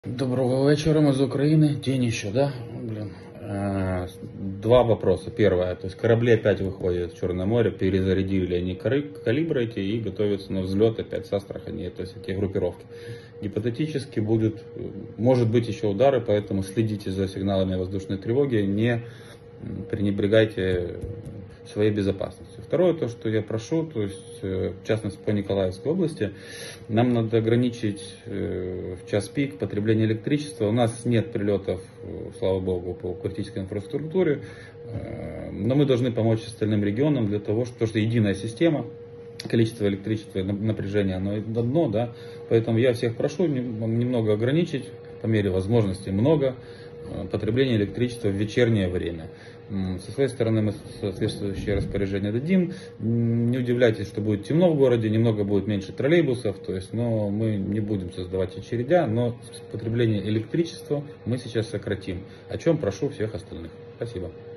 Доброго вечера, мы из Украины. День еще, да? Блин. Два вопроса. Первое, то есть корабли опять выходят в Черное море, перезарядили они калибры эти и готовятся на взлет опять с Астрахани, то есть эти группировки. Гипотетически может быть еще удары, поэтому следите за сигналами воздушной тревоги, не пренебрегайте своей безопасностью. Второе, то, что я прошу, то есть, в частности, по Николаевской области, нам надо ограничить в час пик потребление электричества. У нас нет прилетов, слава богу, по критической инфраструктуре, но мы должны помочь остальным регионам для того, потому что единая система, количество электричества и напряжения, оно одно, да, поэтому я всех прошу немного ограничить, по мере возможности много, потребление электричества в вечернее время. Со своей стороны мы соответствующее распоряжение дадим. Не удивляйтесь, что будет темно в городе, немного будет меньше троллейбусов, то есть, но мы не будем создавать очередя, но потребление электричества мы сейчас сократим, о чем прошу всех остальных. Спасибо.